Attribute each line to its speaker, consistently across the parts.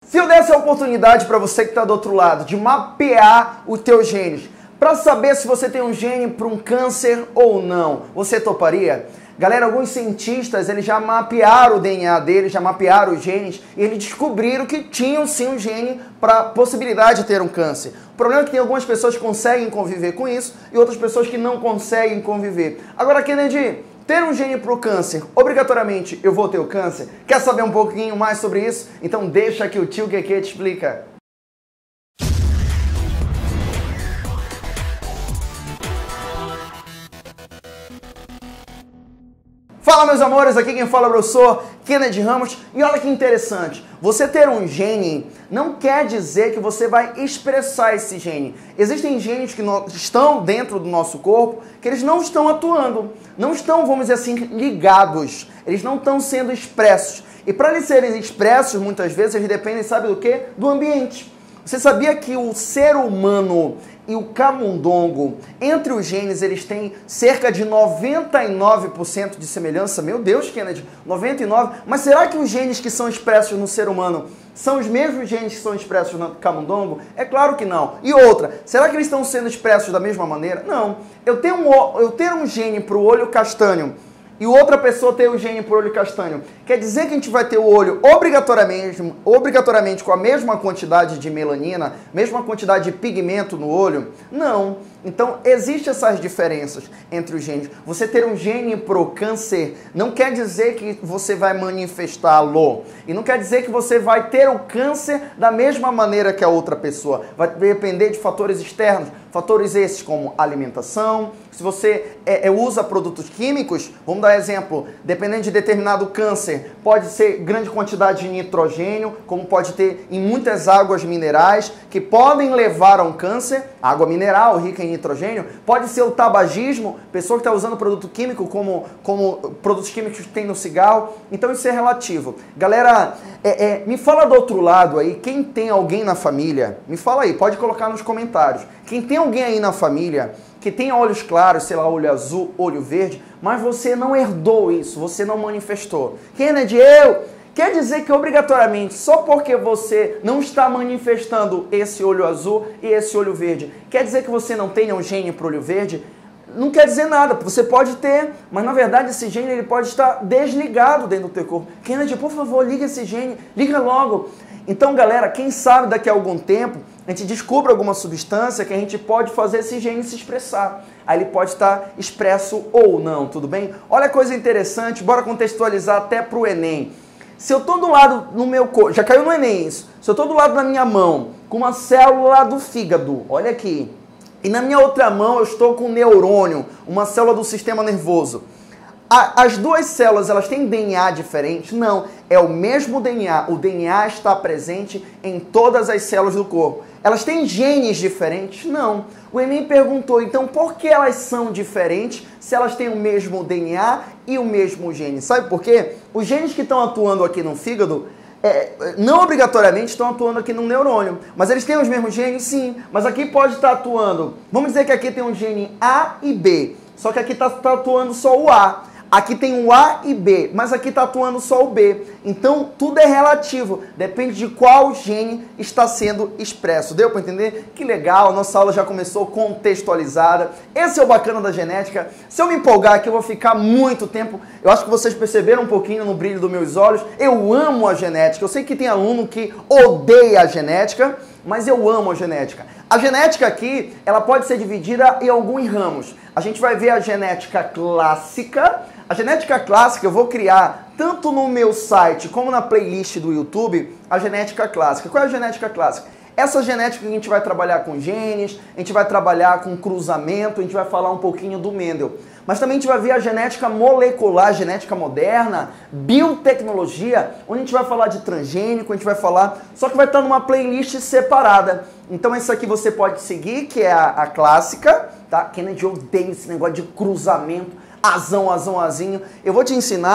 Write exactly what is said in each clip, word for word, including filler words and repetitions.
Speaker 1: Se eu desse a oportunidade para você que está do outro lado de mapear os teus genes, para saber se você tem um gene para um câncer ou não, você toparia? Galera, alguns cientistas eles já mapearam o D N A deles, já mapearam os genes e eles descobriram que tinham sim um gene para possibilidade de ter um câncer. O problema é que tem algumas pessoas que conseguem conviver com isso e outras pessoas que não conseguem conviver. Agora, Kennedy, ter um gene para o câncer, obrigatoriamente eu vou ter o câncer? Quer saber um pouquinho mais sobre isso? Então deixa que o tio Keke te explica. Fala, meus amores, aqui quem fala é o professor Kennedy Ramos. E olha que interessante, você ter um gene não quer dizer que você vai expressar esse gene. Existem genes que estão dentro do nosso corpo que eles não estão atuando, não estão, vamos dizer assim, ligados, eles não estão sendo expressos. E para eles serem expressos, muitas vezes, eles dependem, sabe do quê? Do ambiente. Você sabia que o ser humano e o camundongo, entre os genes, eles têm cerca de noventa e nove por cento de semelhança? Meu Deus, Kennedy, noventa e nove por cento? Mas será que os genes que são expressos no ser humano são os mesmos genes que são expressos no camundongo? É claro que não. E outra, será que eles estão sendo expressos da mesma maneira? Não. Eu tenho um, eu tenho um gene para o olho castanho e outra pessoa tem o gene para o olho castanho. Quer dizer que a gente vai ter o olho obrigatoriamente, obrigatoriamente com a mesma quantidade de melanina, mesma quantidade de pigmento no olho? Não. Então, existem essas diferenças entre os genes. Você ter um gene pro câncer não quer dizer que você vai manifestá-lo. E não quer dizer que você vai ter o câncer da mesma maneira que a outra pessoa. Vai depender de fatores externos. Fatores esses como alimentação. Se você é, é, usa produtos químicos, vamos dar exemplo, dependendo de determinado câncer, pode ser grande quantidade de nitrogênio, como pode ter em muitas águas minerais, que podem levar a um câncer. Água mineral rica em nitrogênio, pode ser o tabagismo, pessoa que está usando produto químico como, como produtos químicos que tem no cigarro. Então isso é relativo. Galera, é, é, me fala do outro lado aí, quem tem alguém na família, me fala aí, pode colocar nos comentários. Quem tem alguém aí na família que tem olhos claros, sei lá, olho azul, olho verde, mas você não herdou isso, você não manifestou. Kennedy, eu... Quer dizer que obrigatoriamente, só porque você não está manifestando esse olho azul e esse olho verde, quer dizer que você não tenha um gene para o olho verde? Não quer dizer nada, você pode ter, mas na verdade esse gene ele pode estar desligado dentro do teu corpo. Kennedy, por favor, liga esse gene, liga logo. Então, galera, quem sabe daqui a algum tempo a gente descobre alguma substância que a gente pode fazer esse gene se expressar. Aí ele pode estar expresso ou não, tudo bem? Olha a coisa interessante, bora contextualizar até para o Enem. Se eu estou do lado no meu corpo, já caiu no Enem isso, se eu estou do lado da minha mão com uma célula do fígado, olha aqui, e na minha outra mão eu estou com um neurônio, uma célula do sistema nervoso, a, as duas células, elas têm D N A diferente? Não, é o mesmo D N A, o D N A está presente em todas as células do corpo. Elas têm genes diferentes? Não. O Enem perguntou, então, por que elas são diferentes se elas têm o mesmo D N A e o mesmo gene? Sabe por quê? Os genes que estão atuando aqui no fígado, é, não obrigatoriamente estão atuando aqui no neurônio. Mas eles têm os mesmos genes? Sim. Mas aqui pode estar atuando, vamos dizer que aqui tem um gene A e B, só que aqui está tá atuando só o A. Aqui tem o A e B, mas aqui está atuando só o B. Então, tudo é relativo. Depende de qual gene está sendo expresso. Deu para entender? Que legal, a nossa aula já começou contextualizada. Esse é o bacana da genética. Se eu me empolgar aqui, eu vou ficar muito tempo. Eu acho que vocês perceberam um pouquinho no brilho dos meus olhos. Eu amo a genética. Eu sei que tem aluno que odeia a genética, mas eu amo a genética. A genética aqui, ela pode ser dividida em alguns ramos. A gente vai ver a genética clássica. A genética clássica eu vou criar tanto no meu site como na playlist do YouTube, a genética clássica. Qual é a genética clássica? Essa genética que a gente vai trabalhar com genes, a gente vai trabalhar com cruzamento, a gente vai falar um pouquinho do Mendel. Mas também a gente vai ver a genética molecular, genética moderna, biotecnologia, onde a gente vai falar de transgênico, a gente vai falar, só que vai estar numa playlist separada. Então essa aqui você pode seguir, que é a, a clássica, tá? Kennedy, eu odeio esse negócio de cruzamento, azão, azão, azinho. Eu vou te ensinar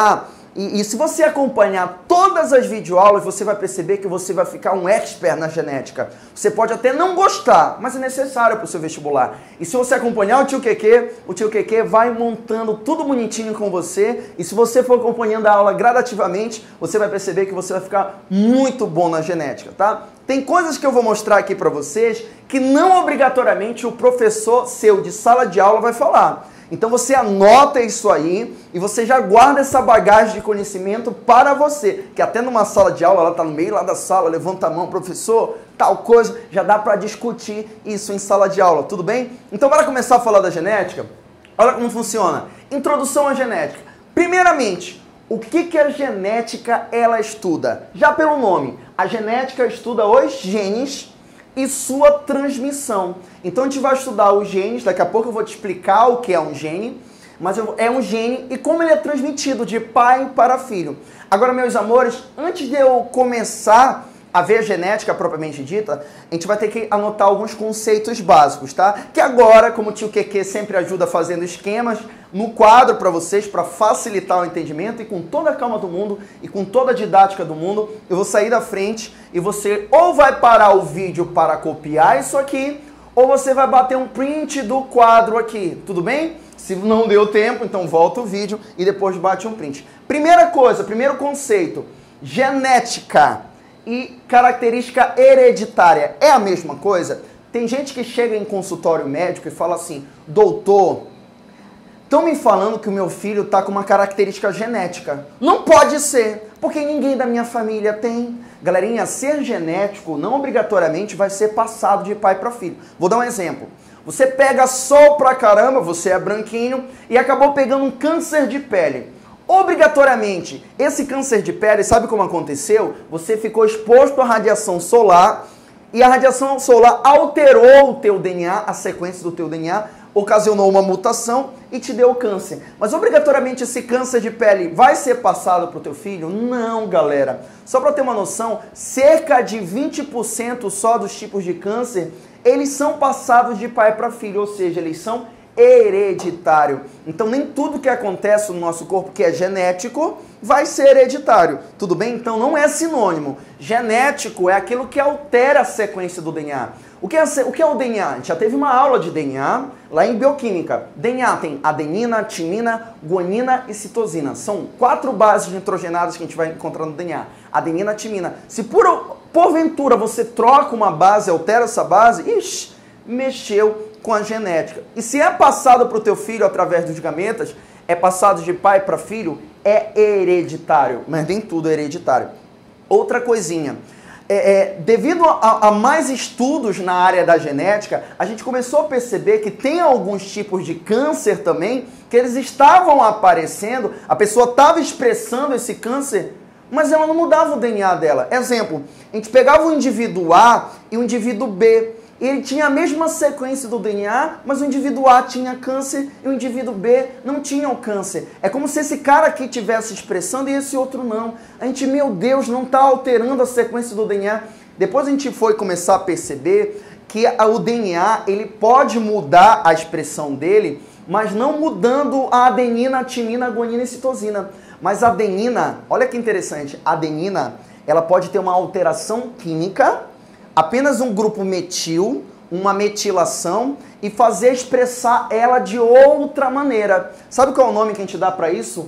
Speaker 1: E, e se você acompanhar todas as videoaulas, você vai perceber que você vai ficar um expert na genética. Você pode até não gostar, mas é necessário para o seu vestibular. E se você acompanhar o tio Keke, o tio Keke vai montando tudo bonitinho com você. E se você for acompanhando a aula gradativamente, você vai perceber que você vai ficar muito bom na genética, tá? Tem coisas que eu vou mostrar aqui para vocês que não obrigatoriamente o professor seu de sala de aula vai falar. Então você anota isso aí e você já guarda essa bagagem de conhecimento para você. Que até numa sala de aula, ela está no meio lá da sala, levanta a mão, professor, tal coisa, já dá para discutir isso em sala de aula, tudo bem? Então para começar a falar da genética, olha como funciona. Introdução à genética. Primeiramente, o que, que a genética ela estuda? Já pelo nome, a genética estuda os genes e sua transmissão. Então a gente vai estudar os genes, daqui a pouco eu vou te explicar o que é um gene, mas é um gene e como ele é transmitido de pai para filho. Agora, meus amores, antes de eu começar a ver a genética propriamente dita, a gente vai ter que anotar alguns conceitos básicos, tá? Que agora, como o tio Keke sempre ajuda fazendo esquemas no quadro para vocês, para facilitar o entendimento e com toda a calma do mundo e com toda a didática do mundo, eu vou sair da frente e você ou vai parar o vídeo para copiar isso aqui, ou você vai bater um print do quadro aqui, tudo bem? Se não deu tempo, então volta o vídeo e depois bate um print. Primeira coisa, primeiro conceito, genética e característica hereditária. É a mesma coisa? Tem gente que chega em consultório médico e fala assim, doutor, estão me falando que o meu filho está com uma característica genética. Não pode ser, porque ninguém da minha família tem. Galerinha, ser genético não obrigatoriamente vai ser passado de pai para filho. Vou dar um exemplo. Você pega sol pra caramba, você é branquinho e acabou pegando um câncer de pele. Obrigatoriamente, esse câncer de pele, sabe como aconteceu? Você ficou exposto à radiação solar e a radiação solar alterou o teu D N A, a sequência do teu D N A, ocasionou uma mutação e te deu câncer. Mas obrigatoriamente esse câncer de pele vai ser passado para o teu filho? Não, galera. Só para ter uma noção, cerca de vinte por cento só dos tipos de câncer, eles são passados de pai para filho, ou seja, eles são hereditário. Então nem tudo que acontece no nosso corpo que é genético vai ser hereditário, tudo bem? Então não é sinônimo. Genético é aquilo que altera a sequência do D N A. O que é, o que é o D N A? A gente já teve uma aula de D N A lá em bioquímica. D N A tem adenina, timina, guanina e citosina. São quatro bases nitrogenadas que a gente vai encontrar no D N A. Adenina, timina. Se por, porventura você troca uma base, altera essa base, ixi, mexeu com a genética. E se é passado para o teu filho através dos gametas, é passado de pai para filho, é hereditário. Mas nem tudo é hereditário. Outra coisinha. É, é, devido a, a mais estudos na área da genética, a gente começou a perceber que tem alguns tipos de câncer também, que eles estavam aparecendo, a pessoa estava expressando esse câncer, mas ela não mudava o D N A dela. Exemplo, a gente pegava o indivíduo A e o indivíduo B, ele tinha a mesma sequência do D N A, mas o indivíduo A tinha câncer e o indivíduo B não tinha o câncer. É como se esse cara aqui estivesse expressando e esse outro não. A gente, meu Deus, não está alterando a sequência do D N A. Depois a gente foi começar a perceber que o D N A ele pode mudar a expressão dele, mas não mudando a adenina, a timina, a guanina e citosina. Mas a adenina, olha que interessante, a adenina, ela pode ter uma alteração química, apenas um grupo metil, uma metilação, e fazer expressar ela de outra maneira. Sabe qual é o nome que a gente dá para isso?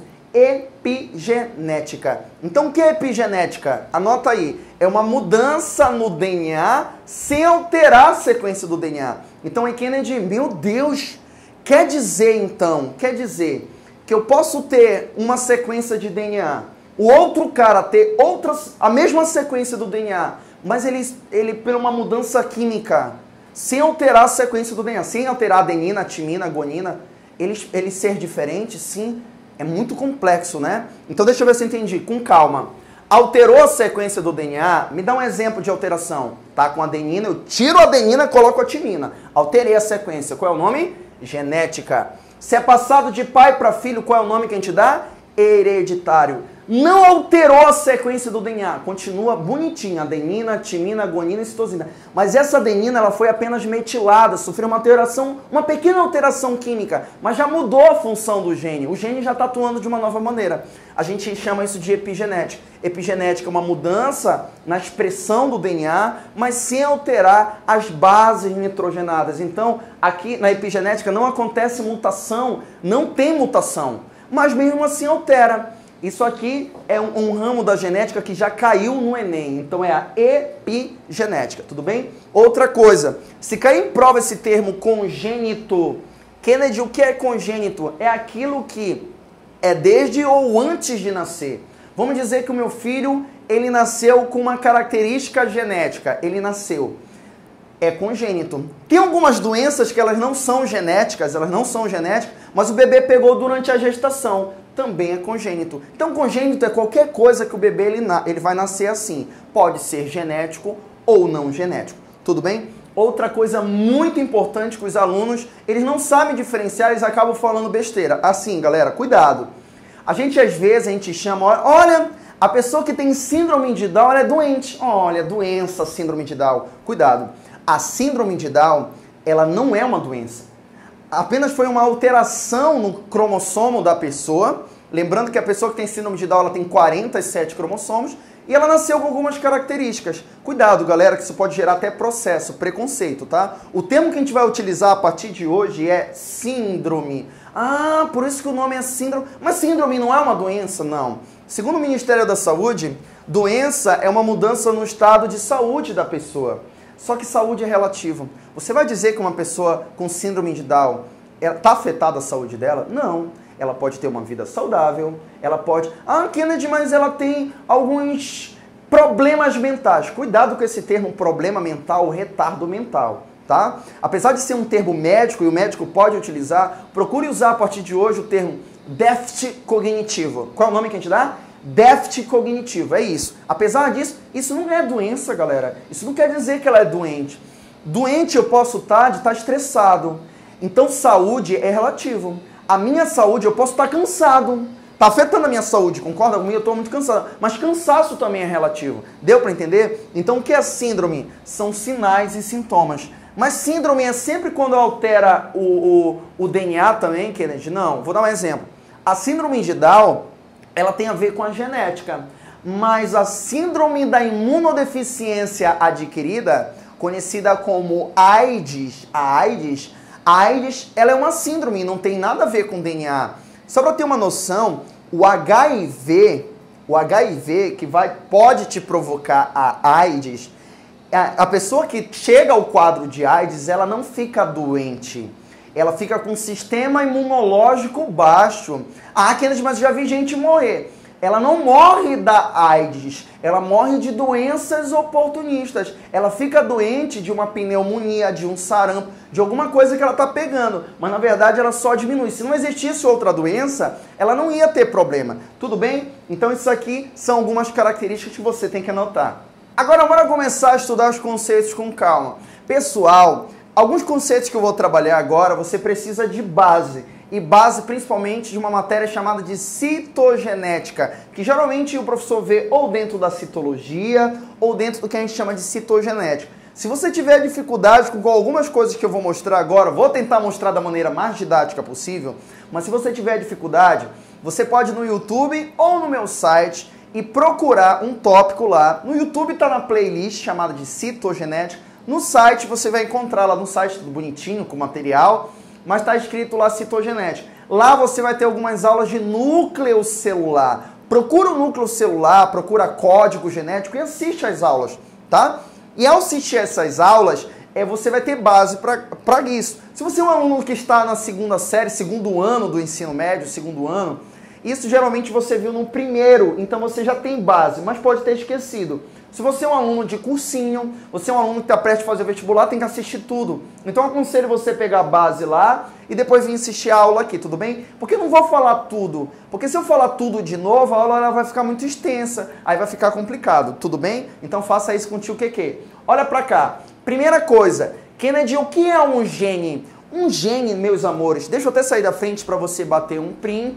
Speaker 1: Epigenética. Então o que é epigenética? Anota aí. É uma mudança no D N A sem alterar a sequência do D N A. Então, em Kennedy, meu Deus, quer dizer então, quer dizer que eu posso ter uma sequência de D N A, o outro cara ter outras, a mesma sequência do D N A, mas ele, ele por uma mudança química, sem alterar a sequência do D N A, sem alterar a adenina, a timina, a guanina, ele, ele ser diferente, sim, é muito complexo, né? Então deixa eu ver se eu entendi, com calma. Alterou a sequência do D N A, me dá um exemplo de alteração. Tá com a adenina, eu tiro a adenina e coloco a timina. Alterei a sequência, qual é o nome? Genética. Se é passado de pai para filho, qual é o nome que a gente dá? Hereditário. não alterou a sequência do D N A, continua bonitinha, adenina, timina, guanina e citosina. Mas essa adenina ela foi apenas metilada, sofreu uma alteração, uma pequena alteração química, mas já mudou a função do gene. O gene já está atuando de uma nova maneira. A gente chama isso de epigenética. Epigenética é uma mudança na expressão do D N A, mas sem alterar as bases nitrogenadas. Então, aqui na epigenética não acontece mutação, não tem mutação, mas mesmo assim altera. Isso aqui é um, um ramo da genética que já caiu no Enem, então é a epigenética, tudo bem? Outra coisa, se cair em prova esse termo congênito, Kennedy, o que é congênito? É aquilo que é desde ou antes de nascer. Vamos dizer que o meu filho, ele nasceu com uma característica genética, ele nasceu, é congênito. Tem algumas doenças que elas não são genéticas, elas não são genéticas, mas o bebê pegou durante a gestação. Também é congênito. Então, congênito é qualquer coisa que o bebê ele, na, ele vai nascer assim. Pode ser genético ou não genético. Tudo bem? Outra coisa muito importante que os alunos, eles não sabem diferenciar, eles acabam falando besteira. Assim, galera, cuidado. A gente, às vezes, a gente chama, olha, a pessoa que tem síndrome de Down, ela é doente. Olha, doença, síndrome de Down. Cuidado. A síndrome de Down, ela não é uma doença. Apenas foi uma alteração no cromossomo da pessoa. Lembrando que a pessoa que tem síndrome de Down ela tem quarenta e sete cromossomos e ela nasceu com algumas características. Cuidado, galera, que isso pode gerar até processo, preconceito, tá? O termo que a gente vai utilizar a partir de hoje é síndrome. Ah, por isso que o nome é síndrome. Mas síndrome não é uma doença? Não. Segundo o Ministério da Saúde, doença é uma mudança no estado de saúde da pessoa. Só que saúde é relativo. Você vai dizer que uma pessoa com síndrome de Down está afetada a saúde dela? Não. Ela pode ter uma vida saudável, ela pode... Ah, Kennedy, mas ela tem alguns problemas mentais. Cuidado com esse termo problema mental, retardo mental, tá? Apesar de ser um termo médico e o médico pode utilizar, procure usar a partir de hoje o termo déficit cognitivo. Qual é o nome que a gente dá? Déficit cognitivo, é isso. Apesar disso, isso não é doença, galera. Isso não quer dizer que ela é doente. Doente eu posso estar de estar estressado. Então, saúde é relativo. A minha saúde, eu posso estar cansado. Está afetando a minha saúde, concorda comigo? Eu estou muito cansado. Mas cansaço também é relativo. Deu para entender? Então, o que é síndrome? São sinais e sintomas. Mas síndrome é sempre quando altera o, o, o D N A também, Kennedy? Não, vou dar um exemplo. A síndrome de Down... ela tem a ver com a genética, mas a síndrome da imunodeficiência adquirida, conhecida como AIDS, a AIDS, a AIDS, ela é uma síndrome, não tem nada a ver com D N A. Só para ter uma noção, o H I V, o H I V que vai, pode te provocar a AIDS, a, a pessoa que chega ao quadro de AIDS, ela não fica doente. Ela fica com um sistema imunológico baixo. Ah, Kennedy, mas já vi gente morrer. Ela não morre da AIDS, ela morre de doenças oportunistas. Ela fica doente de uma pneumonia, de um sarampo, de alguma coisa que ela está pegando. Mas na verdade ela só diminui. Se não existisse outra doença, ela não ia ter problema. Tudo bem? Então isso aqui são algumas características que você tem que anotar. Agora bora começar a estudar os conceitos com calma. Pessoal, alguns conceitos que eu vou trabalhar agora, você precisa de base. E base principalmente de uma matéria chamada de citogenética, que geralmente o professor vê ou dentro da citologia, ou dentro do que a gente chama de citogenética. Se você tiver dificuldade com algumas coisas que eu vou mostrar agora, vou tentar mostrar da maneira mais didática possível, mas se você tiver dificuldade, você pode ir no YouTube ou no meu site e procurar um tópico lá. No YouTube está na playlist chamada de citogenética. No site você vai encontrar lá no site tudo bonitinho, com material, mas está escrito lá citogenética. Lá você vai ter algumas aulas de núcleo celular. Procura o núcleo celular, procura código genético e assiste às aulas, tá? E ao assistir essas aulas, é, você vai ter base para isso. Se você é um aluno que está na segunda série, segundo ano do ensino médio, segundo ano, isso geralmente você viu no primeiro, então você já tem base, mas pode ter esquecido. Se você é um aluno de cursinho, você é um aluno que está prestes a fazer vestibular, tem que assistir tudo. Então eu aconselho você pegar a base lá e depois vir assistir a aula aqui, tudo bem? Porque eu não vou falar tudo. Porque se eu falar tudo de novo, a aula ela vai ficar muito extensa. Aí vai ficar complicado, tudo bem? Então faça isso com o tio Keke. Olha pra cá. Primeira coisa, Kennedy, o que é um gene? Um gene, meus amores, deixa eu até sair da frente para você bater um print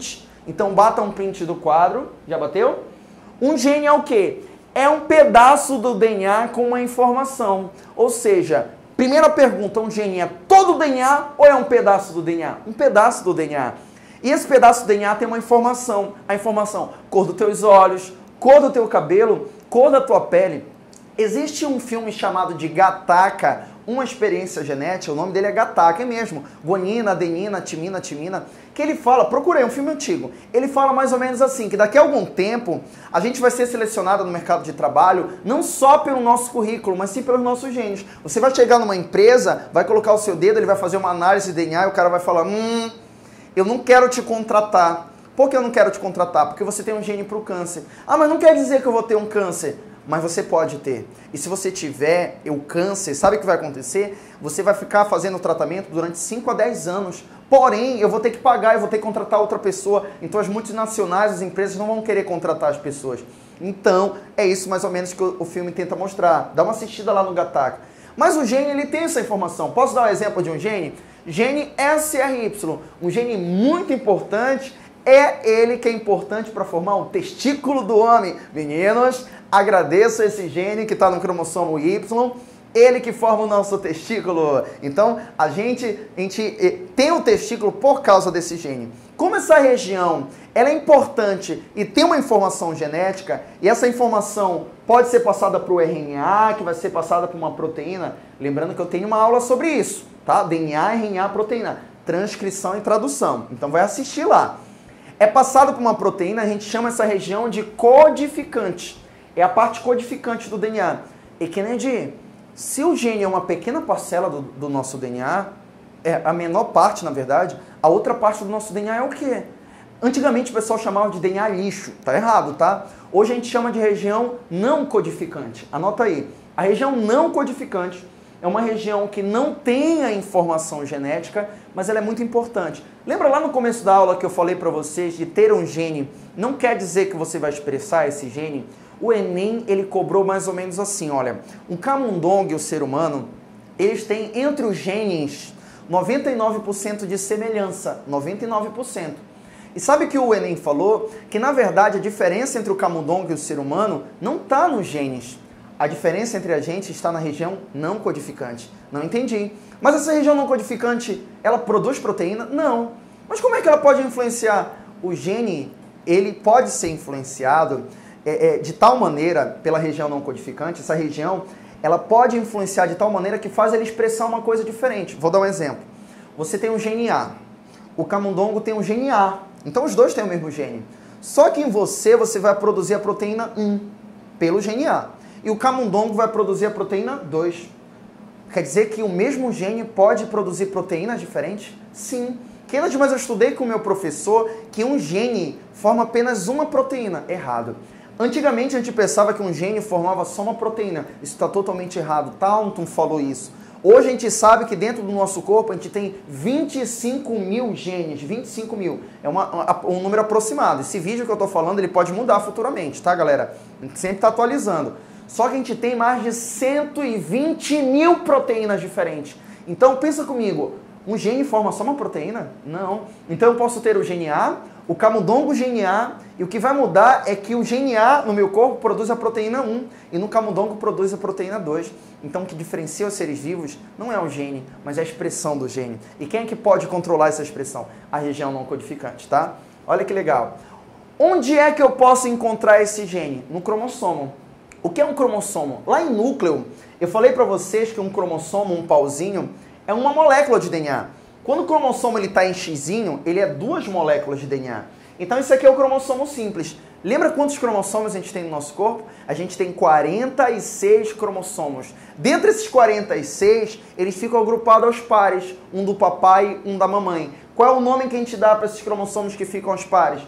Speaker 1: Então bata um print do quadro. Já bateu? Um gene é o quê? É um pedaço do D N A com uma informação. Ou seja, primeira pergunta, um gene é todo o D N A ou é um pedaço do D N A? Um pedaço do D N A. E esse pedaço do D N A tem uma informação. A informação, cor dos teus olhos, cor do teu cabelo, cor da tua pele. Existe um filme chamado de Gattaca, uma experiência genética, o nome dele é Gattaca, é mesmo. Guanina, adenina, timina, timina, que ele fala, procurei, um filme antigo, ele fala mais ou menos assim, que daqui a algum tempo a gente vai ser selecionado no mercado de trabalho, não só pelo nosso currículo, mas sim pelos nossos genes. Você vai chegar numa empresa, vai colocar o seu dedo, ele vai fazer uma análise de D N A e o cara vai falar, hum, eu não quero te contratar. Por que eu não quero te contratar? Porque você tem um gene para o câncer. Ah, mas não quer dizer que eu vou ter um câncer. Mas você pode ter. E se você tiver o câncer, sabe o que vai acontecer? Você vai ficar fazendo o tratamento durante cinco a dez anos. Porém, eu vou ter que pagar, eu vou ter que contratar outra pessoa. Então as multinacionais, as empresas não vão querer contratar as pessoas. Então, é isso mais ou menos que o filme tenta mostrar. Dá uma assistida lá no Gattaca. Mas o gene, ele tem essa informação. Posso dar um exemplo de um gene? Gene S R Y. Um gene muito importante. É ele que é importante para formar o testículo do homem. Meninos, agradeço esse gene que está no cromossomo Y, ele que forma o nosso testículo. Então, a gente, a gente tem o testículo por causa desse gene. Como essa região ela é importante e tem uma informação genética, e essa informação pode ser passada para o R N A, que vai ser passada para uma proteína, lembrando que eu tenho uma aula sobre isso, tá? D N A, R N A, proteína, transcrição e tradução. Então, vai assistir lá. É passado por uma proteína, a gente chama essa região de codificante. É a parte codificante do D N A. E Kennedy, se o gene é uma pequena parcela do, do nosso D N A, é a menor parte, na verdade, a outra parte do nosso D N A é o quê? Antigamente o pessoal chamava de D N A lixo. Tá errado, tá? Hoje a gente chama de região não codificante. Anota aí. A região não codificante é uma região que não tem a informação genética, mas ela é muito importante. Lembra lá no começo da aula que eu falei para vocês de ter um gene não quer dizer que você vai expressar esse gene? O Enem, ele cobrou mais ou menos assim, olha, o camundongo e o ser humano, eles têm entre os genes noventa e nove por cento de semelhança, noventa e nove por cento. E sabe que o Enem falou? Que na verdade a diferença entre o camundongo e o ser humano não está nos genes. A diferença entre a gente está na região não codificante. Não entendi. Mas essa região não codificante, ela produz proteína? Não. Mas como é que ela pode influenciar? O gene, ele pode ser influenciado é, é, de tal maneira pela região não codificante, essa região, ela pode influenciar de tal maneira que faz ele expressar uma coisa diferente. Vou dar um exemplo. Você tem um gene A. O camundongo tem um gene A. Então os dois têm o mesmo gene. Só que em você, você vai produzir a proteína um pelo gene A. E o camundongo vai produzir a proteína dois. Quer dizer que o mesmo gene pode produzir proteínas diferentes? Sim. Kennedy, mas eu estudei com o meu professor que um gene forma apenas uma proteína. Errado. Antigamente a gente pensava que um gene formava só uma proteína. Isso está totalmente errado. Taunton falou isso. Hoje a gente sabe que dentro do nosso corpo a gente tem vinte e cinco mil genes. vinte e cinco mil. É uma, um número aproximado. Esse vídeo que eu estou falando, ele pode mudar futuramente, tá, galera? A gente sempre está atualizando. Só que a gente tem mais de cento e vinte mil proteínas diferentes. Então pensa comigo, um gene forma só uma proteína? Não. Então eu posso ter o gene A, o camundongo gene A, e o que vai mudar é que o gene A no meu corpo produz a proteína um e no camundongo produz a proteína dois. Então o que diferencia os seres vivos não é o gene, mas é a expressão do gene. E quem é que pode controlar essa expressão? A região não codificante, tá? Olha que legal. Onde é que eu posso encontrar esse gene? No cromossomo. O que é um cromossomo? Lá em núcleo, eu falei para vocês que um cromossomo, um pauzinho, é uma molécula de D N A. Quando o cromossomo está em xizinho, ele é duas moléculas de D N A. Então isso aqui é o cromossomo simples. Lembra quantos cromossomos a gente tem no nosso corpo? A gente tem quarenta e seis cromossomos. Dentre esses quarenta e seis, eles ficam agrupados aos pares, um do papai e um da mamãe. Qual é o nome que a gente dá para esses cromossomos que ficam aos pares?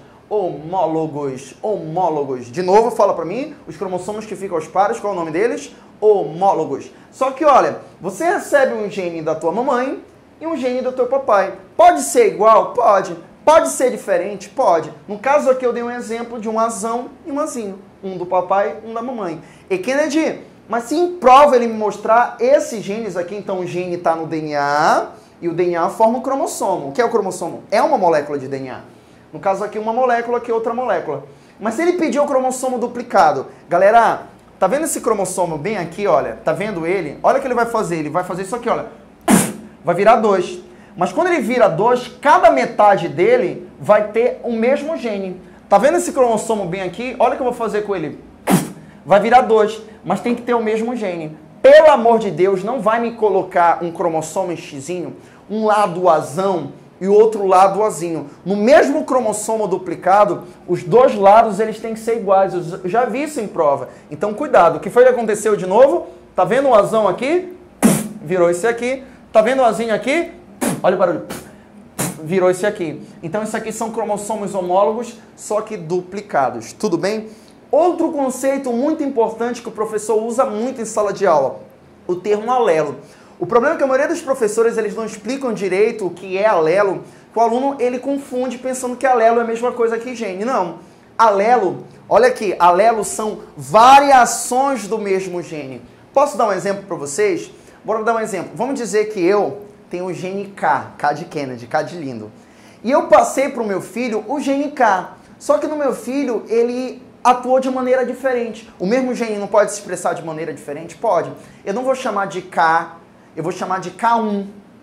Speaker 1: Homólogos, homólogos. De novo, fala pra mim, os cromossomos que ficam aos pares, qual é o nome deles? Homólogos. Só que, olha, você recebe um gene da tua mamãe e um gene do teu papai. Pode ser igual? Pode. Pode ser diferente? Pode. No caso aqui eu dei um exemplo de um azão e um azinho. Um do papai e um da mamãe. E Kennedy, mas se em prova ele me mostrar esses genes aqui, então o gene está no D N A e o D N A forma o cromossomo. O que é o cromossomo? É uma molécula de D N A. No caso aqui, uma molécula, aqui outra molécula. Mas se ele pedir o cromossomo duplicado, galera, tá vendo esse cromossomo bem aqui, olha? Tá vendo ele? Olha o que ele vai fazer. Ele vai fazer isso aqui, olha. Vai virar dois. Mas quando ele vira dois, cada metade dele vai ter o mesmo gene. Tá vendo esse cromossomo bem aqui? Olha o que eu vou fazer com ele. Vai virar dois, mas tem que ter o mesmo gene. Pelo amor de Deus, não vai me colocar um cromossomo xizinho, um lado azão e o outro lado azinho. No mesmo cromossomo duplicado, os dois lados eles têm que ser iguais. Eu já vi isso em prova. Então, cuidado. O que foi que aconteceu de novo? Tá vendo o azão aqui? Virou esse aqui. Tá vendo o azinho aqui? Olha o barulho. Virou esse aqui. Então, isso aqui são cromossomos homólogos, só que duplicados. Tudo bem? Outro conceito muito importante que o professor usa muito em sala de aula, o termo alelo. O problema é que a maioria dos professores eles não explicam direito o que é alelo, que o aluno ele confunde pensando que alelo é a mesma coisa que gene. Não. Alelo, olha aqui, alelo são variações do mesmo gene. Posso dar um exemplo para vocês? Bora dar um exemplo. Vamos dizer que eu tenho o gene K, K de Kennedy, K de lindo. E eu passei para o meu filho o gene K. Só que no meu filho ele atuou de maneira diferente. O mesmo gene não pode se expressar de maneira diferente? Pode. Eu não vou chamar de K, eu vou chamar de K um.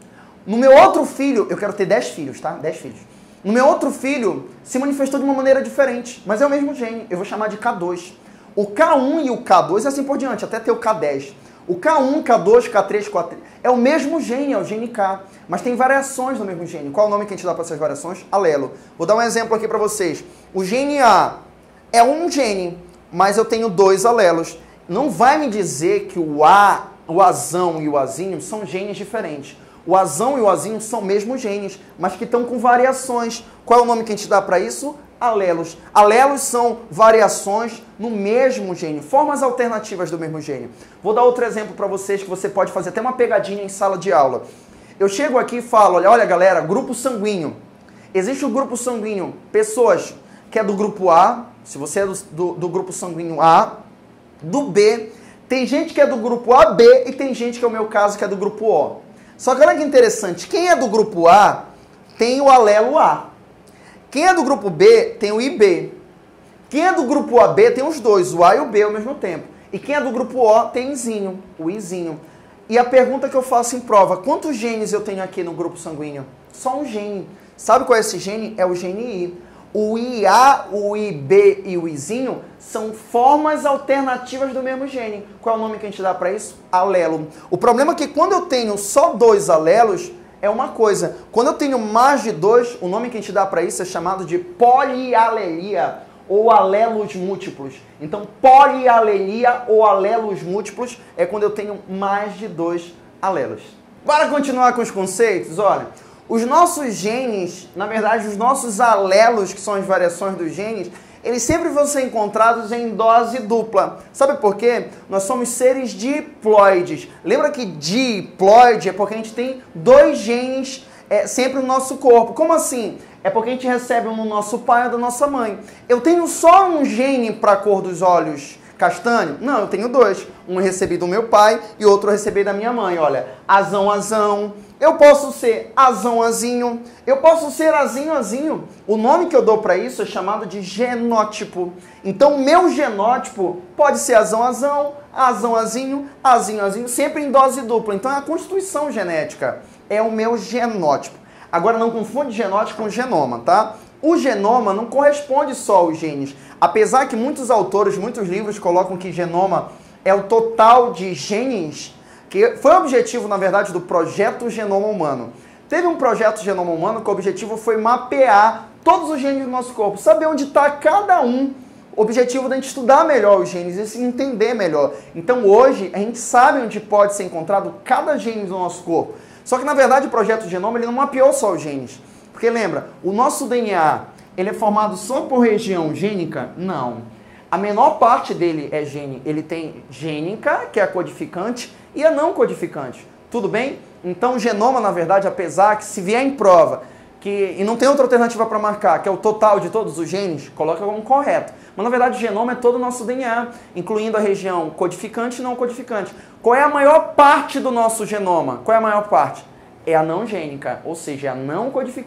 Speaker 1: No meu outro filho, eu quero ter dez filhos, tá? dez filhos. No meu outro filho, se manifestou de uma maneira diferente, mas é o mesmo gene, eu vou chamar de K dois. O K um e o K dois e assim por diante, até ter o K dez. O K um, K dois, K três, K três é o mesmo gene, é o gene K, mas tem variações no mesmo gene. Qual é o nome que a gente dá para essas variações? Alelo. Vou dar um exemplo aqui para vocês. O gene A é um gene, mas eu tenho dois alelos. Não vai me dizer que o A, o azão e o azinho são genes diferentes. O azão e o azinho são mesmos genes, mas que estão com variações. Qual é o nome que a gente dá para isso? Alelos. Alelos são variações no mesmo gene, formas alternativas do mesmo gene. Vou dar outro exemplo para vocês que você pode fazer até uma pegadinha em sala de aula. Eu chego aqui e falo, olha, olha galera, grupo sanguíneo. Existe o grupo sanguíneo, pessoas que é do grupo A, se você é do, do, do grupo sanguíneo A, do B, tem gente que é do grupo A B e tem gente que é o meu caso que é do grupo O. Só que olha que interessante, quem é do grupo A tem o alelo A. Quem é do grupo B tem o I B. Quem é do grupo A B tem os dois, o A e o B ao mesmo tempo. E quem é do grupo O tem Izinho, o Izinho. E a pergunta que eu faço em prova, quantos genes eu tenho aqui no grupo sanguíneo? Só um gene. Sabe qual é esse gene? É o gene I. O I A, o I B e o Izinho são formas alternativas do mesmo gene. Qual é o nome que a gente dá para isso? Alelo. O problema é que quando eu tenho só dois alelos, é uma coisa. Quando eu tenho mais de dois, o nome que a gente dá para isso é chamado de polialelia ou alelos múltiplos. Então, polialelia ou alelos múltiplos é quando eu tenho mais de dois alelos. Para continuar com os conceitos, olha, os nossos genes, na verdade, os nossos alelos, que são as variações dos genes, eles sempre vão ser encontrados em dose dupla. Sabe por quê? Nós somos seres diploides. Lembra que diploide é porque a gente tem dois genes é, sempre no nosso corpo. Como assim? É porque a gente recebe um do nosso pai e da nossa mãe. Eu tenho só um gene para a cor dos olhos castanho? Não, eu tenho dois. Um eu recebi do meu pai e outro eu recebi da minha mãe. Olha, azão, azão. Eu posso ser azão, azinho. Eu posso ser azinho, azinho. O nome que eu dou para isso é chamado de genótipo. Então, o meu genótipo pode ser azão, azão, azão, azinho, azinho, azinho, sempre em dose dupla. Então, é a constituição genética. É o meu genótipo. Agora, não confunde genótipo com genoma, tá? O genoma não corresponde só aos genes. Apesar que muitos autores, muitos livros colocam que genoma é o total de genes, que foi o objetivo, na verdade, do projeto Genoma Humano. Teve um projeto Genoma Humano que o objetivo foi mapear todos os genes do nosso corpo, saber onde está cada um. O objetivo da gente estudar melhor os genes e se entender melhor. Então hoje a gente sabe onde pode ser encontrado cada gene do nosso corpo. Só que na verdade o projeto Genoma ele não mapeou só os genes. Porque lembra, o nosso D N A ele é formado só por região gênica? Não. A menor parte dele é gene. Ele tem gênica, que é a codificante, e a não codificante. Tudo bem? Então o genoma, na verdade, apesar que se vier em prova, que, e não tem outra alternativa para marcar, que é o total de todos os genes, coloca como correto. Mas na verdade o genoma é todo o nosso D N A, incluindo a região codificante e não codificante. Qual é a maior parte do nosso genoma? Qual é a maior parte? É a não gênica, ou seja, a não codificante.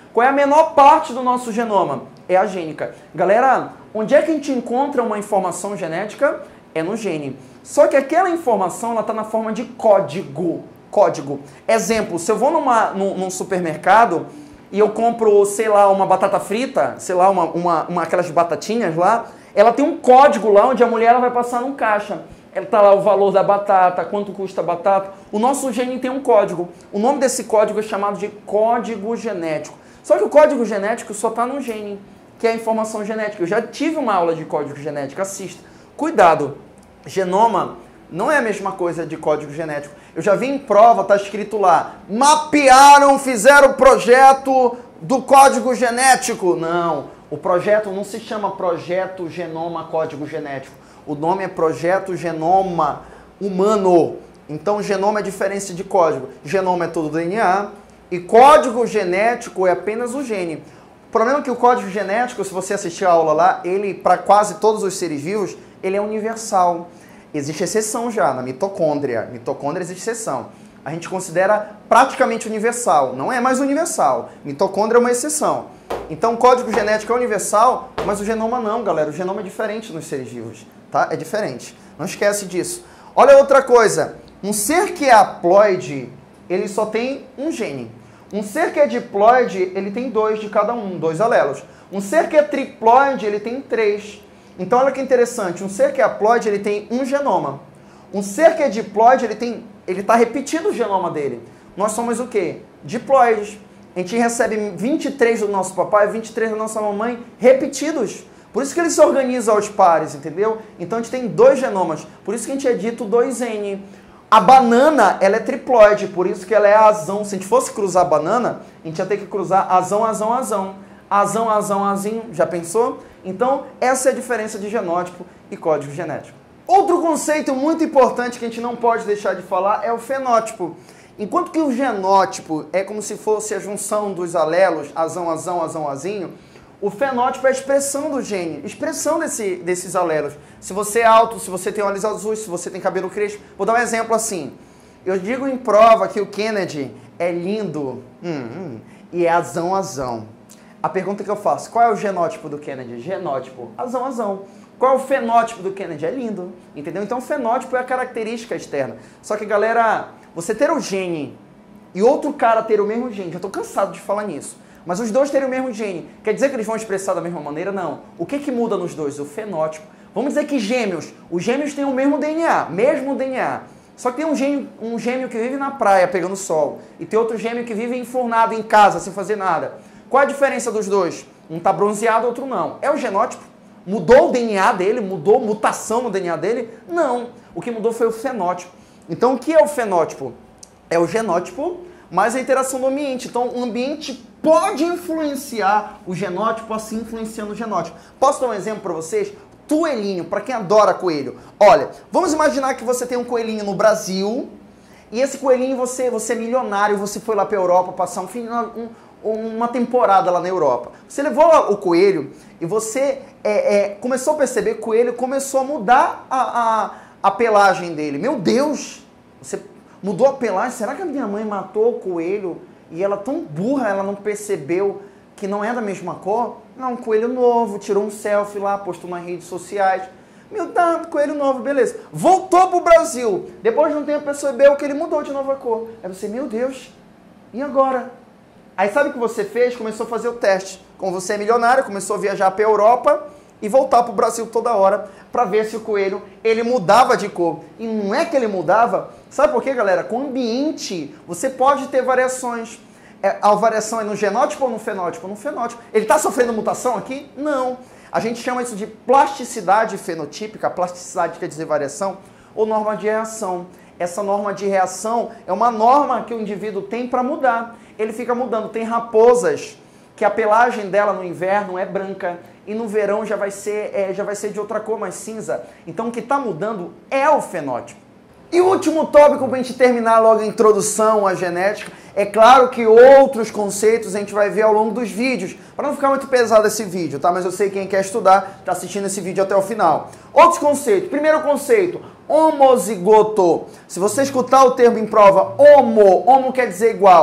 Speaker 1: Qual é a menor parte do nosso genoma? É a gênica. Galera, onde é que a gente encontra uma informação genética? É no gene. Só que aquela informação ela está na forma de código. Código. Exemplo, se eu vou numa, num, num supermercado e eu compro, sei lá, uma batata frita, sei lá, uma, uma, uma aquelas batatinhas lá, ela tem um código lá onde a mulher ela vai passar num caixa. Ela tá lá o valor da batata, quanto custa a batata. O nosso gene tem um código. O nome desse código é chamado de código genético. Só que o código genético só está no gene, que é a informação genética. Eu já tive uma aula de código genético, assista. Cuidado, genoma não é a mesma coisa de código genético. Eu já vi em prova, tá escrito lá, mapearam, fizeram o projeto do código genético. Não, o projeto não se chama Projeto Genoma Código Genético. O nome é Projeto Genoma Humano. Então, genoma é diferença de código. Genoma é todo D N A e código genético é apenas o gene. O problema é que o código genético, se você assistir a aula lá, ele, para quase todos os seres vivos, ele é universal. Existe exceção já na mitocôndria. Mitocôndria existe exceção. A gente considera praticamente universal. Não é mais universal. Mitocôndria é uma exceção. Então, o código genético é universal, mas o genoma não, galera. O genoma é diferente nos seres vivos. Tá? É diferente. Não esquece disso. Olha outra coisa. Um ser que é haploide, ele só tem um gene. Um ser que é diploide, ele tem dois de cada um, dois alelos. Um ser que é triploide, ele tem três. Então, olha que interessante. Um ser que é haploide, ele tem um genoma. Um ser que é diploide, ele tem, ele está repetindo o genoma dele. Nós somos o quê? Diploides. A gente recebe vinte e três do nosso papai, vinte e três da nossa mamãe, repetidos. Por isso que ele se organiza aos pares, entendeu? Então a gente tem dois genomas, por isso que a gente é dito dois N. A banana, ela é triploide, por isso que ela é azão. Se a gente fosse cruzar a banana, a gente ia ter que cruzar azão, azão, azão. Azão, azão, azinho, já pensou? Então, essa é a diferença de genótipo e código genético. Outro conceito muito importante que a gente não pode deixar de falar é o fenótipo. Enquanto que o genótipo é como se fosse a junção dos alelos, azão, azão, azão, azinho, o fenótipo é a expressão do gene, expressão desse, desses alelos. Se você é alto, se você tem olhos azuis, se você tem cabelo crespo. Vou dar um exemplo assim. Eu digo em prova que o Kennedy é lindo hum, hum, e é azão, azão. A pergunta que eu faço, qual é o genótipo do Kennedy? Genótipo, azão, azão. Qual é o fenótipo do Kennedy? É lindo, entendeu? Então o fenótipo é a característica externa. Só que, galera, você ter o gene e outro cara ter o mesmo gene, já tô cansado de falar nisso, mas os dois terem o mesmo gene, quer dizer que eles vão expressar da mesma maneira? Não. O que que muda nos dois? O fenótipo. Vamos dizer que gêmeos, os gêmeos têm o mesmo D N A, mesmo D N A. Só que tem um gêmeo, um gêmeo que vive na praia pegando sol e tem outro gêmeo que vive enfurnado em casa sem fazer nada. Qual a diferença dos dois? Um tá bronzeado, outro não. É o genótipo? Mudou o D N A dele? Mudou mutação no D N A dele? Não. O que mudou foi o fenótipo. Então, o que é o fenótipo? É o genótipo mais a interação do ambiente. Então, o ambiente pode influenciar o genótipo, assim influenciando o genótipo. Posso dar um exemplo para vocês? Coelhinho, para quem adora coelho. Olha, vamos imaginar que você tem um coelhinho no Brasil e esse coelhinho, você, você é milionário, você foi lá para a Europa passar um final... Um, uma temporada lá na Europa. Você levou o coelho e você é, é, começou a perceber que o coelho começou a mudar a, a, a pelagem dele. Meu Deus! Você mudou a pelagem? Será que a minha mãe matou o coelho e ela tão burra, ela não percebeu que não é da mesma cor? Não, um coelho novo, tirou um selfie lá, postou nas redes sociais. Meu Deus, coelho novo, beleza. Voltou pro Brasil. Depois de um tempo percebeu que ele mudou de nova cor. Aí você, meu Deus, e agora? Aí sabe o que você fez? Começou a fazer o teste. Como você é milionário, começou a viajar para a Europa e voltar para o Brasil toda hora para ver se o coelho ele mudava de cor. E não é que ele mudava. Sabe por quê, galera? Com o ambiente você pode ter variações. É, a variação é no genótipo ou no fenótipo? No fenótipo. Ele está sofrendo mutação aqui? Não. A gente chama isso de plasticidade fenotípica. Plasticidade quer dizer variação ou norma de reação. Essa norma de reação é uma norma que o indivíduo tem para mudar. Ele fica mudando. Tem raposas que a pelagem dela no inverno é branca e no verão já vai ser, é, já vai ser de outra cor, mais cinza. Então o que está mudando é o fenótipo. E o último tópico para a gente terminar logo a introdução à genética, é claro que outros conceitos a gente vai ver ao longo dos vídeos, para não ficar muito pesado esse vídeo, tá? Mas eu sei que quem quer estudar está assistindo esse vídeo até o final. Outros conceitos. Primeiro conceito, homozigoto. Se você escutar o termo em prova, homo, homo quer dizer igual.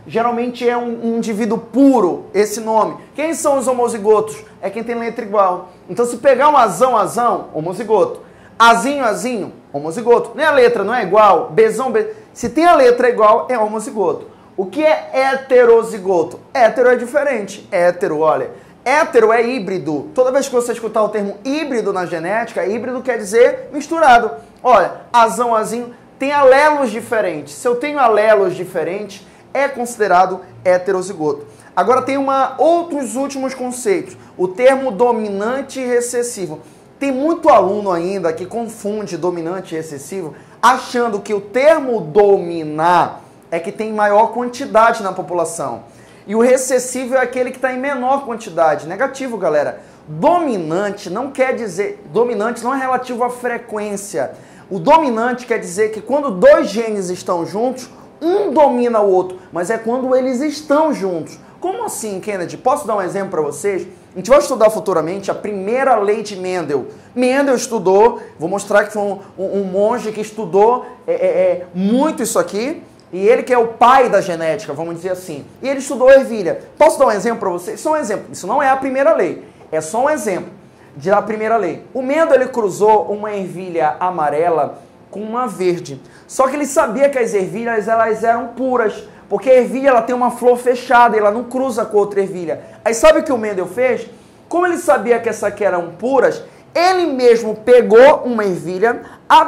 Speaker 1: geralmente é um, um indivíduo puro, esse nome. Quem são os homozigotos? É quem tem letra igual. Então se pegar um azão, azão, homozigoto. Azinho, azinho, homozigoto. Nem a letra não é igual, bezão, be... Se tem a letra igual, é homozigoto. O que é heterozigoto? Hétero é diferente. Hétero, olha, hétero é híbrido. Toda vez que você escutar o termo híbrido na genética, híbrido quer dizer misturado. Olha, azão, azinho, tem alelos diferentes. Se eu tenho alelos diferentes, é considerado heterozigoto. Agora tem uma, outros últimos conceitos. O termo dominante e recessivo. Tem muito aluno ainda que confunde dominante e recessivo, achando que o termo dominar é que tem maior quantidade na população. E o recessivo é aquele que está em menor quantidade. Negativo, galera. Dominante não quer dizer... Dominante não é relativo à frequência. O dominante quer dizer que quando dois genes estão juntos, um domina o outro, mas é quando eles estão juntos. Como assim, Kennedy? Posso dar um exemplo para vocês? A gente vai estudar futuramente a primeira lei de Mendel. Mendel estudou, vou mostrar que foi um, um, um monge que estudou é, é, é, muito isso aqui, e ele que é o pai da genética, vamos dizer assim. E ele estudou ervilha. Posso dar um exemplo para vocês? Só um exemplo. Isso não é a primeira lei, é só um exemplo da primeira lei. O Mendel, ele cruzou uma ervilha amarela com uma verde. Só que ele sabia que as ervilhas, elas eram puras, porque a ervilha, ela tem uma flor fechada, ela não cruza com outra ervilha. Aí sabe o que o Mendel fez? Como ele sabia que essas aqui eram puras, ele mesmo pegou uma ervilha,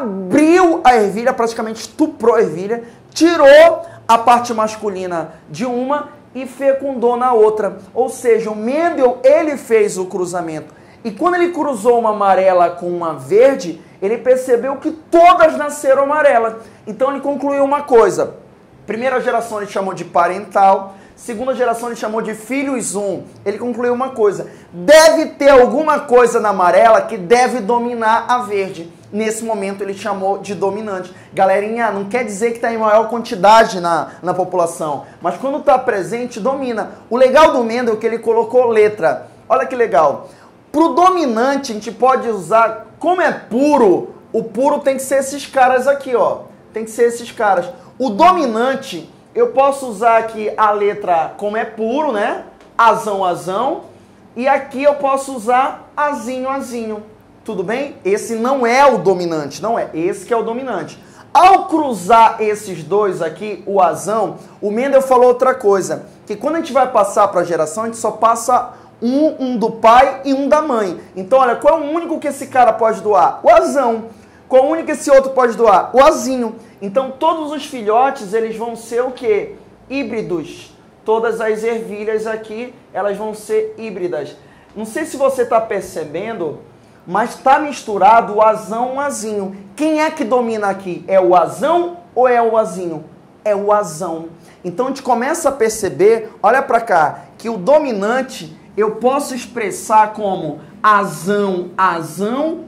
Speaker 1: abriu a ervilha, praticamente estuprou a ervilha, tirou a parte masculina de uma e fecundou na outra. Ou seja, o Mendel, ele fez o cruzamento. E quando ele cruzou uma amarela com uma verde, ele percebeu que todas nasceram amarelas. Então ele concluiu uma coisa. Primeira geração ele chamou de parental, segunda geração ele chamou de filhos um. Ele concluiu uma coisa. Deve ter alguma coisa na amarela que deve dominar a verde. Nesse momento ele chamou de dominante. Galerinha, não quer dizer que está em maior quantidade na, na população, mas quando está presente, domina. O legal do Mendel é que ele colocou letra. Olha que legal. Para o dominante, a gente pode usar, como é puro, o puro tem que ser esses caras aqui, ó. Tem que ser esses caras. O dominante, eu posso usar aqui a letra, como é puro, né? Azão, azão. E aqui eu posso usar azinho, azinho. Tudo bem? Esse não é o dominante, não é. Esse que é o dominante. Ao cruzar esses dois aqui, o azão, o Mendel falou outra coisa. Que quando a gente vai passar para a geração, a gente só passa... Um, um do pai e um da mãe. Então, olha, qual é o único que esse cara pode doar? O azão. Qual é o único que esse outro pode doar? O azinho. Então, todos os filhotes, eles vão ser o quê? Híbridos. Todas as ervilhas aqui, elas vão ser híbridas. Não sei se você está percebendo, mas está misturado o azão e o azinho. Quem é que domina aqui? É o azão ou é o azinho? É o azão. Então, a gente começa a perceber, olha para cá, que o dominante... eu posso expressar como azão, azão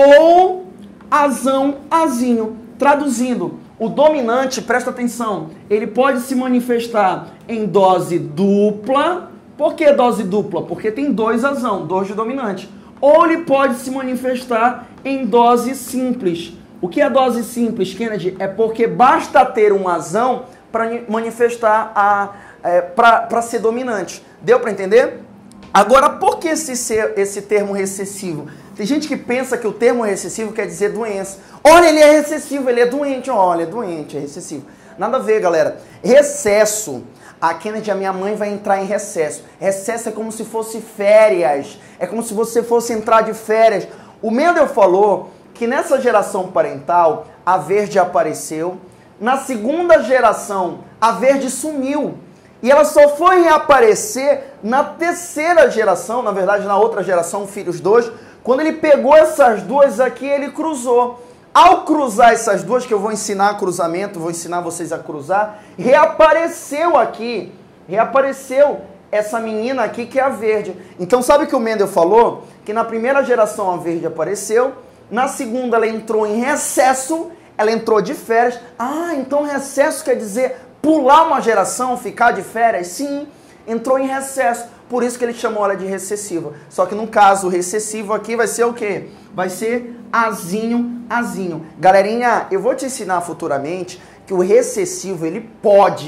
Speaker 1: ou azão, azinho. Traduzindo, o dominante, presta atenção, ele pode se manifestar em dose dupla. Por que dose dupla? Porque tem dois azão, dois de dominante. Ou ele pode se manifestar em dose simples. O que é dose simples, Kennedy? É porque basta ter um azão para manifestar, a, é, para ser dominante. Deu para entender? Agora, por que esse, esse termo recessivo? Tem gente que pensa que o termo recessivo quer dizer doença. Olha, ele é recessivo, ele é doente. Olha, é doente, é recessivo. Nada a ver, galera. Recesso. A Kennedy, a minha mãe, vai entrar em recesso. Recesso é como se fosse férias. É como se você fosse entrar de férias. O Mendel falou que nessa geração parental, a verde apareceu. Na segunda geração, a verde sumiu. E ela só foi reaparecer na terceira geração, na verdade na outra geração, filhos dois, quando ele pegou essas duas aqui, ele cruzou. Ao cruzar essas duas, que eu vou ensinar cruzamento, vou ensinar vocês a cruzar, reapareceu aqui, reapareceu essa menina aqui que é a verde. Então sabe o que o Mendel falou? Que na primeira geração a verde apareceu, na segunda ela entrou em recesso, ela entrou de férias. Ah, então recesso quer dizer... pular uma geração, ficar de férias? Sim, entrou em recesso. Por isso que ele chamou ela de recessiva. Só que no caso, o recessivo aqui vai ser o quê? Vai ser azinho, azinho. Galerinha, eu vou te ensinar futuramente que o recessivo, ele pode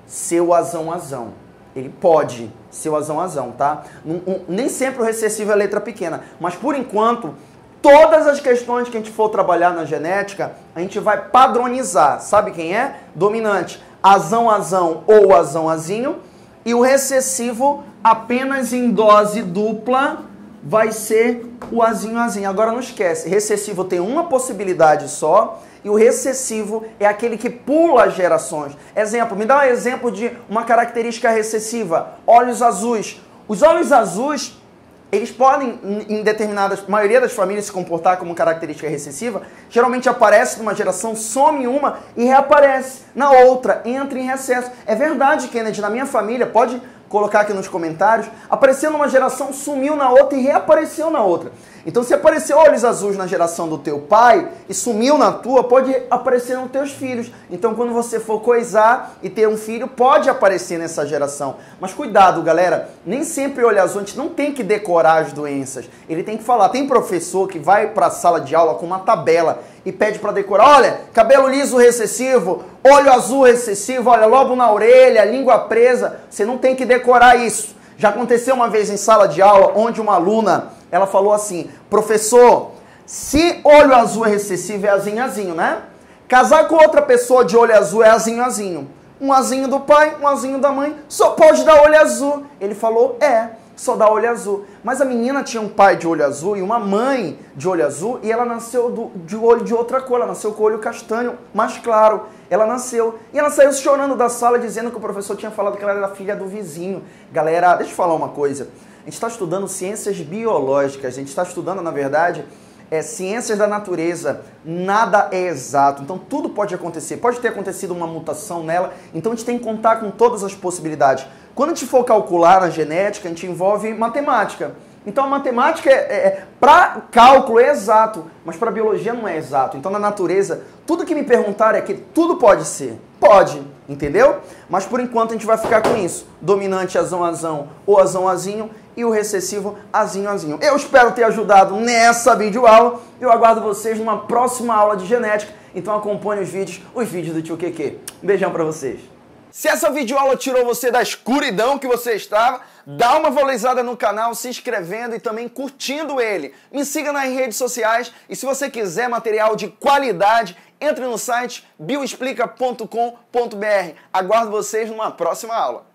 Speaker 1: ser o azão azão. Ele pode ser o azão azão, tá? Um, um, nem sempre o recessivo é letra pequena, mas por enquanto, todas as questões que a gente for trabalhar na genética, a gente vai padronizar. Sabe quem é? Dominante, azão azão ou azão azinho, e o recessivo apenas em dose dupla vai ser o azinho azinho. Agora não esquece, recessivo tem uma possibilidade só, e o recessivo é aquele que pula gerações. Exemplo, me dá um exemplo de uma característica recessiva. Olhos azuis. Os olhos azuis, eles podem, em determinadas, maioria das famílias, se comportar como característica recessiva. Geralmente aparece numa geração, some em uma e reaparece na outra, entra em recesso. É verdade, Kennedy, na minha família, pode colocar aqui nos comentários, apareceu numa geração, sumiu na outra e reapareceu na outra. Então, se apareceu olhos azuis na geração do teu pai e sumiu na tua, pode aparecer nos teus filhos. Então, quando você for coisar e ter um filho, pode aparecer nessa geração. Mas cuidado, galera, nem sempre olho azul, a gente não tem que decorar as doenças. Ele tem que falar. Tem professor que vai para a sala de aula com uma tabela e pede para decorar. Olha, cabelo liso recessivo, olho azul recessivo, olha, lobo na orelha, língua presa. Você não tem que decorar isso. Já aconteceu uma vez em sala de aula, onde uma aluna, ela falou assim, professor, se olho azul é recessivo, é azinho, azinho, né? Casar com outra pessoa de olho azul é azinho, azinho. Um azinho do pai, um azinho da mãe, só pode dar olho azul. Ele falou, é, só dá olho azul. Mas a menina tinha um pai de olho azul e uma mãe de olho azul, e ela nasceu do, de olho de outra cor, ela nasceu com o olho castanho, mais claro. Ela nasceu. E ela saiu chorando da sala, dizendo que o professor tinha falado que ela era filha do vizinho. Galera, deixa eu falar uma coisa. A gente está estudando ciências biológicas, a gente está estudando, na verdade, é, ciências da natureza. Nada é exato. Então, tudo pode acontecer. Pode ter acontecido uma mutação nela. Então, a gente tem que contar com todas as possibilidades. Quando a gente for calcular na genética, a gente envolve matemática. Então, a matemática, é, é, para cálculo, é exato, mas para biologia não é exato. Então, na natureza, tudo que me perguntar é que tudo pode ser. Pode, entendeu? Mas, por enquanto, a gente vai ficar com isso. Dominante, azão, azão ou azão, azinho, e o recessivo, azinho, azinho. Eu espero ter ajudado nessa videoaula. Eu aguardo vocês numa próxima aula de genética. Então, acompanhe os vídeos, os vídeos do Tio Keke. Um beijão para vocês. Se essa videoaula tirou você da escuridão que você estava, dá uma valorizada no canal, se inscrevendo e também curtindo ele. Me siga nas redes sociais e se você quiser material de qualidade, entre no site bioexplica ponto com ponto br. Aguardo vocês numa próxima aula.